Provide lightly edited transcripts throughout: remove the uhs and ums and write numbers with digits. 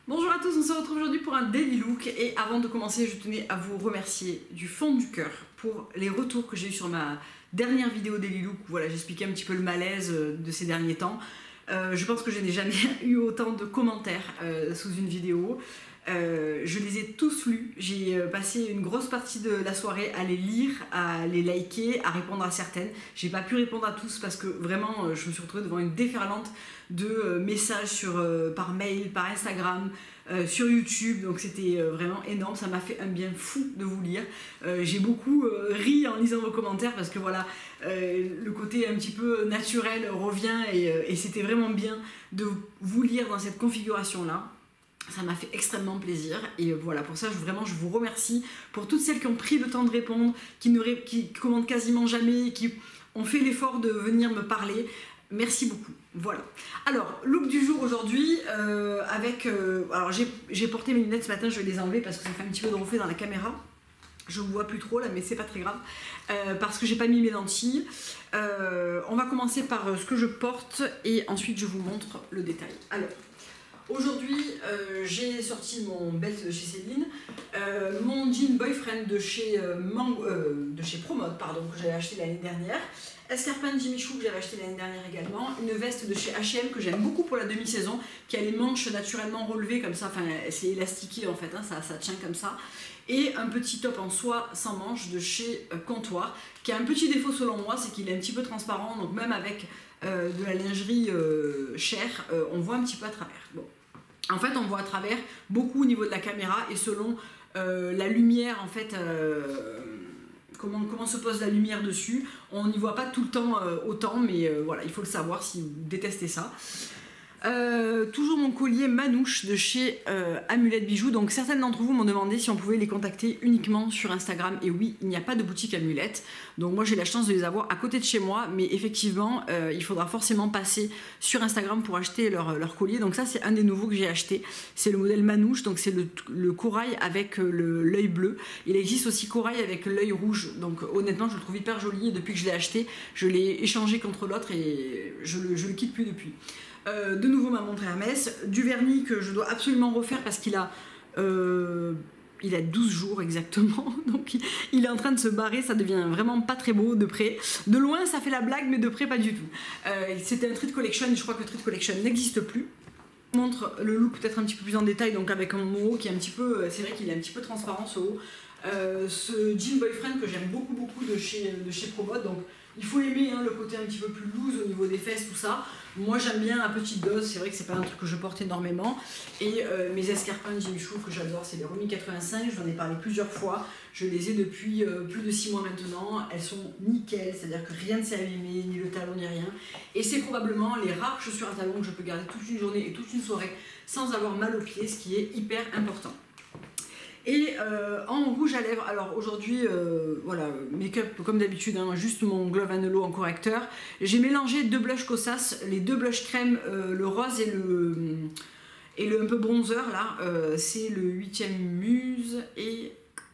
Bonjour à tous, on se retrouve aujourd'hui pour un daily look et avant de commencer je tenais à vous remercier du fond du cœur pour les retours que j'ai eu sur ma dernière vidéo daily look. Voilà, j'expliquais un petit peu le malaise de ces derniers temps. Je pense que je n'ai jamais eu autant de commentaires sous une vidéo. Je les ai tous lus, j'ai passé une grosse partie de la soirée à les lire, à les liker, à répondre à certaines. J'ai pas pu répondre à tous parce que vraiment je me suis retrouvée devant une déferlante de messages par mail, par Instagram, sur YouTube, donc c'était vraiment énorme, ça m'a fait un bien fou de vous lire. J'ai beaucoup ri en lisant vos commentaires parce que voilà, le côté un petit peu naturel revient et c'était vraiment bien de vous lire dans cette configuration là. Ça m'a fait extrêmement plaisir et voilà, pour ça je vous remercie pour toutes celles qui ont pris le temps de répondre, qui commentent quasiment jamais, qui ont fait l'effort de venir me parler. Merci beaucoup. Voilà. Alors, look du jour aujourd'hui alors j'ai porté mes lunettes ce matin, je vais les enlever parce que ça fait un petit peu de reflet dans la caméra. Je ne vois plus trop là, mais c'est pas très grave parce que j'ai pas mis mes lentilles. On va commencer par ce que je porte et ensuite je vous montre le détail. Alors, aujourd'hui, j'ai sorti mon belt de chez Céline, mon jean boyfriend de chez Promode, pardon, que j'avais acheté l'année dernière, escarpin Jimmy Choo que j'avais acheté l'année dernière également, une veste de chez H&M que j'aime beaucoup pour la demi-saison, qui a les manches naturellement relevées comme ça, enfin c'est élastiqué en fait, hein, ça tient comme ça, et un petit top en soie sans manches de chez Comptoir, qui a un petit défaut selon moi, c'est qu'il est un petit peu transparent, donc même avec de la lingerie chère, on voit un petit peu à travers. Bon. En fait, on voit à travers beaucoup au niveau de la caméra et selon la lumière, en fait, comment se pose la lumière dessus. On n'y voit pas tout le temps autant, mais voilà, il faut le savoir si vous détestez ça. Toujours mon collier Manouche de chez Amulette Bijoux. Donc certaines d'entre vous m'ont demandé si on pouvait les contacter uniquement sur Instagram. Et oui, il n'y a pas de boutique Amulette. Donc moi j'ai la chance de les avoir à côté de chez moi. Mais effectivement, il faudra forcément passer sur Instagram pour acheter leur collier. Donc ça c'est un des nouveaux que j'ai acheté. C'est le modèle Manouche. Donc c'est le corail avec l'œil bleu. Il existe aussi corail avec l'œil rouge. Donc honnêtement je le trouve hyper joli. Et depuis que je l'ai acheté, je l'ai échangé contre l'autre et je le quitte plus depuis. De nouveau ma montre Hermès, du vernis que je dois absolument refaire parce qu'il a 12 jours exactement, donc il est en train de se barrer, ça devient vraiment pas très beau de près. De loin ça fait la blague mais de près pas du tout. C'était un Treat Collection et je crois que Treat Collection n'existe plus. Je montre le look peut-être un petit peu plus en détail, donc avec mon haut qui est un petit peu, c'est vrai qu'il est un petit peu transparent ce haut. Ce jean boyfriend que j'aime beaucoup de chez Promode, donc il faut aimer hein, le côté un petit peu plus loose au niveau des fesses, tout ça. Moi j'aime bien à petite dose, c'est vrai que c'est pas un truc que je porte énormément. Et mes escarpins Jimmy Choo que j'adore, c'est les Romy 85, j'en ai parlé plusieurs fois. Je les ai depuis plus de 6 mois maintenant, elles sont nickel, c'est-à-dire que rien ne s'est abîmé, ni le talon ni rien. Et c'est probablement les rares chaussures à talons que je peux garder toute une journée et toute une soirée sans avoir mal aux pieds, ce qui est hyper important. Et en rouge à lèvres, alors aujourd'hui, voilà, make-up comme d'habitude, hein, juste mon Glove Anello en correcteur. J'ai mélangé deux blushs Kosas, les deux blushs crème, le rose et le un peu bronzer là. C'est le 8e Muse et...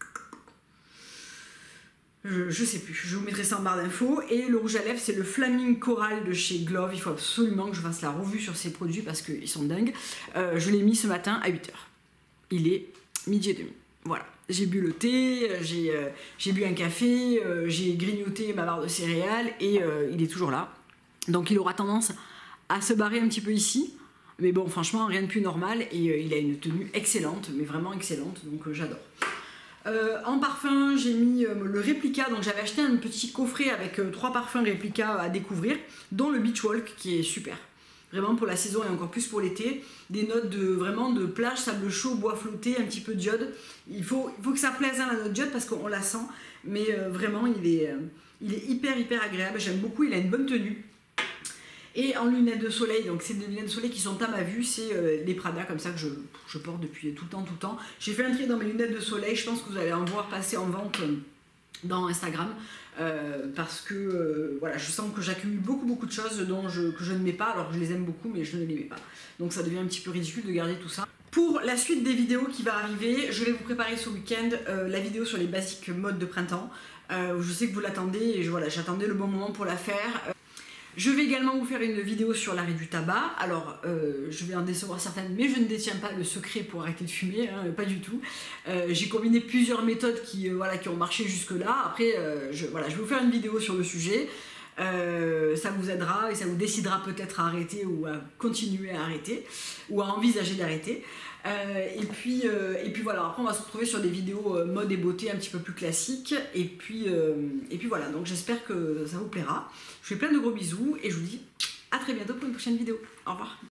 Je sais plus, je vous mettrai ça en barre d'infos. Et le rouge à lèvres, c'est le Flaming Coral de chez Glove. Il faut absolument que je fasse la revue sur ces produits parce qu'ils sont dingues. Je l'ai mis ce matin à 8 h. Il est midi et demi. Voilà, j'ai bu le thé, j'ai bu un café, j'ai grignoté ma barre de céréales et il est toujours là. Donc il aura tendance à se barrer un petit peu ici. Mais bon, franchement, rien de plus normal et il a une tenue excellente, mais vraiment excellente, donc j'adore. En parfum, j'ai mis le réplica, donc j'avais acheté un petit coffret avec 3 parfums réplica à découvrir, dont le Beach Walk qui est super. Vraiment pour la saison et encore plus pour l'été, des notes vraiment de plage, sable chaud, bois flotté, un petit peu d'iode. Il faut que ça plaise hein, la note d'iode parce qu'on la sent, mais vraiment il est hyper agréable, j'aime beaucoup, il a une bonne tenue. Et en lunettes de soleil, donc c'est des lunettes de soleil qui sont à ma vue, c'est les Prada comme ça que je porte depuis tout le temps. J'ai fait un tri dans mes lunettes de soleil, je pense que vous allez en voir passer en vente dans Instagram. Parce que voilà, je sens que j'accumule beaucoup de choses que je ne mets pas, alors que je les aime beaucoup mais je ne les mets pas, donc ça devient un petit peu ridicule de garder tout ça. Pour la suite des vidéos qui va arriver, je vais vous préparer ce week-end la vidéo sur les basiques mode de printemps. Je sais que vous l'attendez et voilà, j'attendais le bon moment pour la faire. Je vais également vous faire une vidéo sur l'arrêt du tabac. Alors, je vais en décevoir certaines, mais je ne détiens pas le secret pour arrêter de fumer, hein, pas du tout. J'ai combiné plusieurs méthodes qui ont marché jusque-là. Après, je vais vous faire une vidéo sur le sujet. Ça vous aidera et ça vous décidera peut-être à arrêter ou à continuer à arrêter ou à envisager d'arrêter. Et puis voilà, après on va se retrouver sur des vidéos mode et beauté un petit peu plus classiques. Et puis voilà, donc j'espère que ça vous plaira. Je vous fais plein de gros bisous et je vous dis à très bientôt pour une prochaine vidéo. Au revoir.